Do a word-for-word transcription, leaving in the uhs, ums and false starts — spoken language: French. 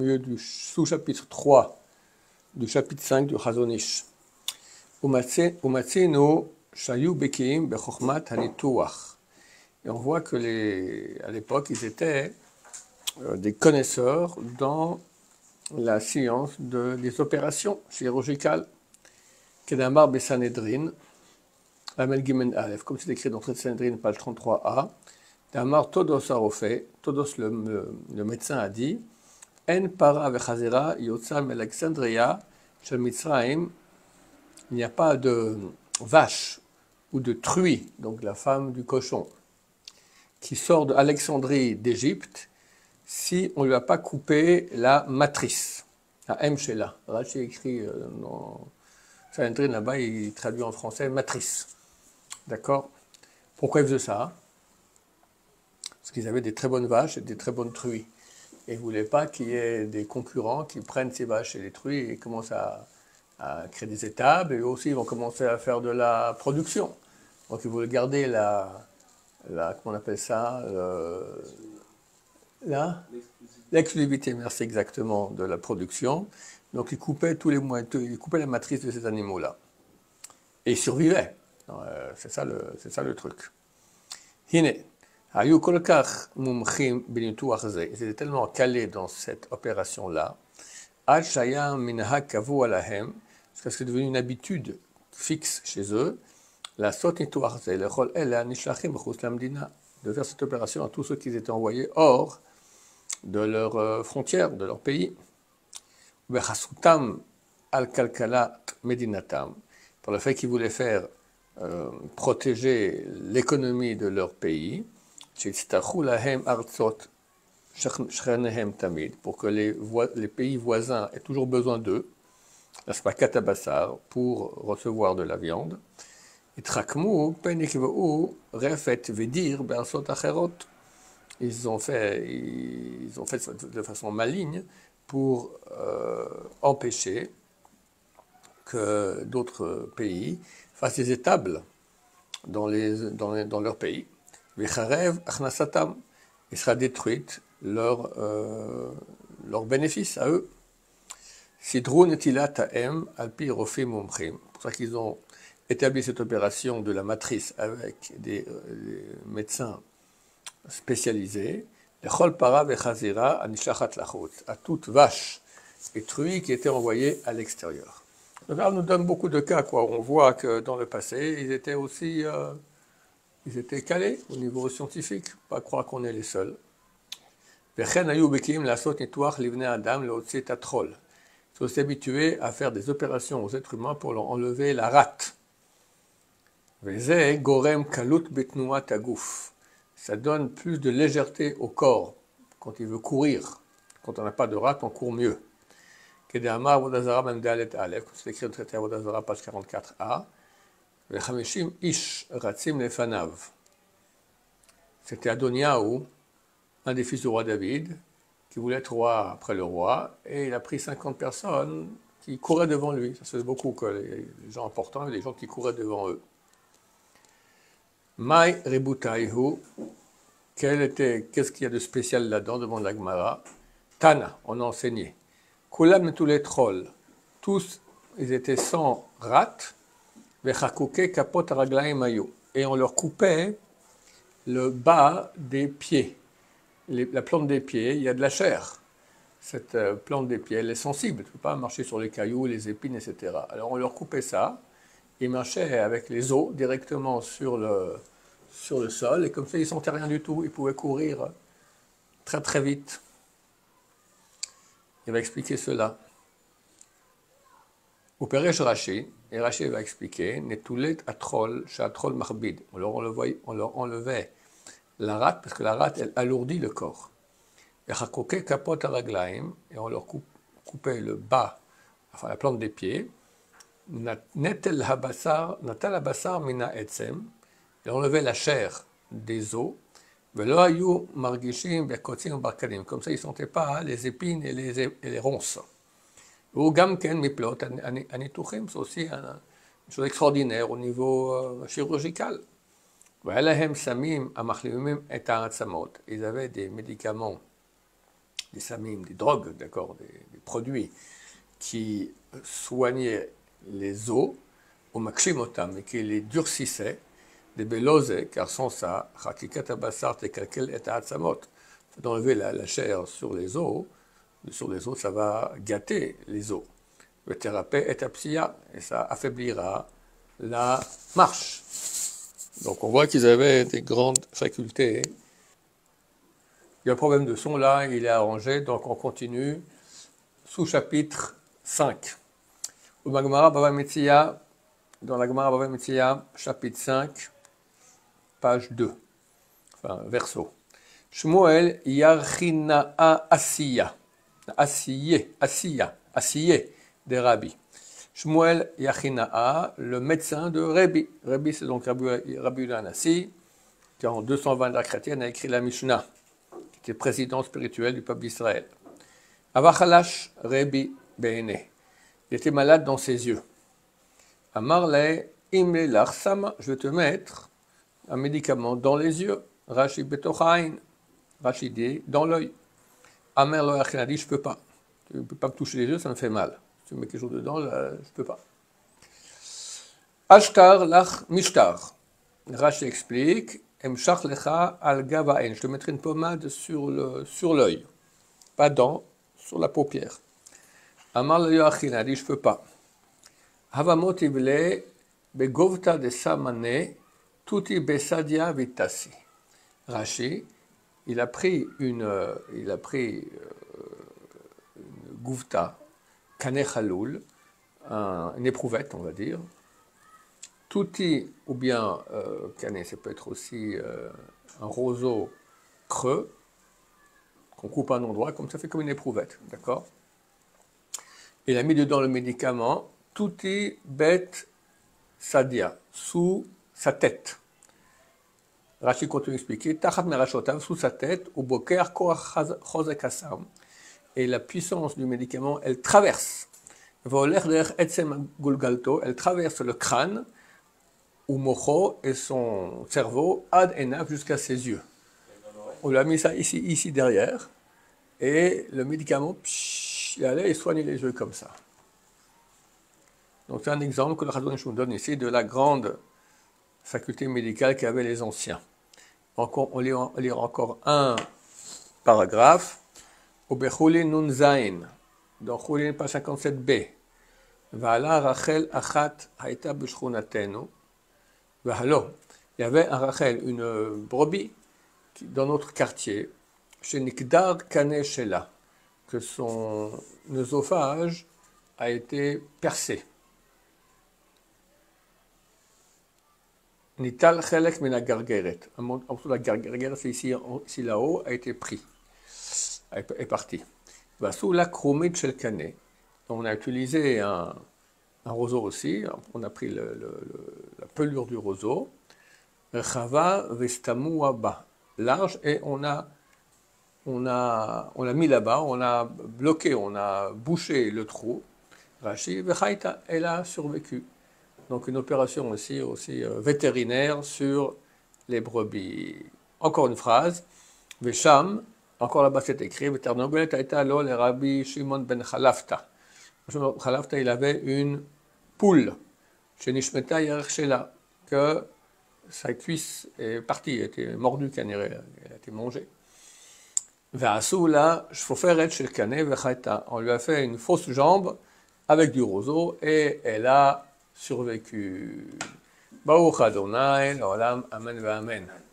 milieu du sous-chapitre trois du chapitre cinq du Chazon Ish. Umatzinu shayu bekiim bechokhmat hanituach. Et on voit que les, à l'époque, ils étaient euh, des connaisseurs dans la science de, des opérations chirurgicales. Kedamar Bessanedrin, Amel Gimen Aleph, comme c'est écrit dans le Sanhedrin, page trente-trois a. Damar Todos Arofé, Todos le, le, le médecin a dit, En para vechazera yotza melexandria shel Mitzraim, il n'y a pas de vache ou de truie, donc la femme du cochon, qui sort d'Alexandrie d'Égypte, si on ne lui a pas coupé la matrice, la M Shela. Rachi écrit euh, dans Sanhedrin là-bas, il traduit en français matrice. D'accord? Pourquoi ils faisaient ça? Parce qu'ils avaient des très bonnes vaches et des très bonnes truies. Et ils ne voulaient pas qu'il y ait des concurrents qui prennent ces vaches et les truies et commencent à, à créer des étables. Et eux aussi, ils vont commencer à faire de la production. Donc ils voulaient garder la, la comment on appelle ça, le, la l'exclusivité, merci exactement, de la production. Donc ils coupaient tous les mois, ils coupaient la matrice de ces animaux-là. Et ils survivaient. Euh, c'est ça le, c'est ça le truc. Hine. Ils étaient tellement calés dans cette opération-là, jusqu'à ce que c'est devenu une habitude fixe chez eux, la de faire cette opération à tous ceux qui étaient envoyés hors de leurs frontières, de leur pays. Pour le fait qu'ils voulaient faire euh, protéger l'économie de leur pays, pour que les, les pays voisins aient toujours besoin d'eux, pour recevoir de la viande. Ils ont fait, ils ont fait de façon maligne pour euh, empêcher que d'autres pays fassent des étables dans, les, dans, les, dans leur pays. Il sera détruite leur, euh, leur bénéfice à eux. C'est pour ça qu'ils ont établi cette opération de la matrice avec des, euh, des médecins spécialisés, à toute vache et truie qui étaient envoyées à l'extérieur. Donc là, on nous donne beaucoup de cas, quoi. On voit que dans le passé, ils étaient aussi euh, ils étaient calés au niveau scientifique, pas croire qu'on est les seuls. Ils sont aussi habitués à faire des opérations aux êtres humains pour leur enlever la rate. Ça donne plus de légèreté au corps quand il veut courir. Quand on n'a pas de rate, on court mieux. C'est écrit au traité Avodah Zarah, page quarante-quatre a. C'était Adoniaou, un des fils du roi David, qui voulait être roi après le roi, et il a pris cinquante personnes qui couraient devant lui. Ça se fait beaucoup que les gens importants et les gens qui couraient devant eux. Mai Rebutaihu, quel était, qu'est-ce qu'il y a de spécial là-dedans, demande la Gemara. Tana, on a enseigné. Kulam tous les trolls, tous, ils étaient sans rate, vechakouke kapot raglaim ayu, et on leur coupait le bas des pieds, les, la plante des pieds, il y a de la chair. Cette euh, plante des pieds, elle est sensible, tu ne peux pas marcher sur les cailloux, les épines, et cetera. Alors on leur coupait ça, ils marchaient avec les os directement sur le, sur le sol, et comme ça ils ne sentaient rien du tout, ils pouvaient courir très très vite. Il va expliquer cela. Au Peresh Rashi, et Rashi va expliquer, Netoulet atrol, shatrol marbid. On leur enlevait, on leur enlevait la rate, parce que la rate, elle alourdit le corps. Et chakoke kapot araglaim, et on leur coupait le bas, enfin la plante des pieds. Netel habasar, natal habasar mina etzem, et on enlevait la chair des os. Comme ça, ils ne sentaient pas les épines et les, et les ronces. C'est aussi une chose extraordinaire au niveau euh, chirurgical. Ils avaient des médicaments des samim, des drogues, d'accord, des, des produits qui soignaient les os, au makshimotam, et qui les durcissaient, des belosé, car sans ça, chakikat abasar tekalkel et atzamot, d'enlever la, la chair sur les os, sur les os, ça va gâter les os. Le thérapé est apsia, et ça affaiblira la marche. Donc on voit qu'ils avaient des grandes facultés. Il y a un problème de son là, il est arrangé, donc on continue. Sous-chapitre cinq. Au Magmara Bava Metzia, dans la Gemara Bava Metzia, chapitre cinq, page deux, enfin verso. Shmuel Yarchina'a Asiya, Asiye, Asiya, Asiye des rabbis. Shmuel Yarchina'a, le médecin de Rabbi. Rabbi, c'est donc Rabbi Yehuda Hanassi, qui en deux cent vingt de la chrétienne a écrit la Mishnah, qui était président spirituel du peuple d'Israël. Avachalash Rabbi Be'ene. Il était malade dans ses yeux. Amarle imle larsama, je vais te mettre un médicament dans les yeux. Rashi betochain, Rashi dit dans l'œil. Amer lo yachin a dit je peux pas. Tu ne peux pas me toucher les yeux, ça me fait mal. Si tu me mets quelque chose dedans, là, je peux pas. Ashkar lach mishtar. Rashi explique emshach lecha al gavaen. Je te mettrai une pommade sur le sur l'œil, pas dans, sur la paupière. Amar le yachin a dit je peux pas. Havamot ivle begovta de samane tuti besadia vitasi. Rashi, il a pris une, il a pris une gouvta, kane chaloul, un, une éprouvette, on va dire. Tuti, ou bien euh, kane, ça peut être aussi euh, un roseau creux, qu'on coupe à un endroit, comme ça fait comme une éprouvette, d'accord? Il a mis dedans le médicament, tuti bet sadia, sous sa tête. Rashi continue d'expliquer, Tachat merashotav, sous sa tête, au boker koach chozek hasam. Et la puissance du médicament, elle traverse. Voler der etzem gulgalto, elle traverse le crâne, ou mocho et son cerveau, ad enav, jusqu'à ses yeux. On lui a mis ça ici, ici derrière, et le médicament, psh, il allait et soignait les yeux comme ça. Donc c'est un exemple que le Chazon Ish nous donne ici de la grande faculté médicale qu'avaient les anciens. Donc on lit, on lit encore un paragraphe. Au Bechulin Nun Zain, dans Chulin page cinquante-sept b. Va'ala Rachel achat haïta b'shchunatenu. Va'alo, il y avait un Rachel, une brebis, qui, dans notre quartier, chez Nikdar Kane Shela, que son œsophage a été percé. Nital chelek min gargeret. Un morceau de la gargeret, c'est ici, ici là-haut, a été pris, est parti. Sous la chromite shel kane. On a utilisé un, un roseau aussi. On a pris le, le, le, la pelure du roseau. Rechava vestamu aba, large, et on a, on a, on l'a mis là-bas. On a bloqué, on a bouché le trou. Rashi vechaita, elle a survécu. Donc une opération aussi, aussi euh, vétérinaire sur les brebis. Encore une phrase. Vesham, encore là-bas c'est écrit, Veternogolet aïta lo le Rabbi Shimon ben Chalafta. Shimon ben Chalafta, il avait une poule, chez Nishmeta Yerech Shela, que sa cuisse est partie, elle était mordue, elle a été mangée. Ve'asu la shfoferet shel kane vechaita. On lui a fait une fausse jambe avec du roseau et elle a survécu. Baruch Adonai, l'olam, amen, amen.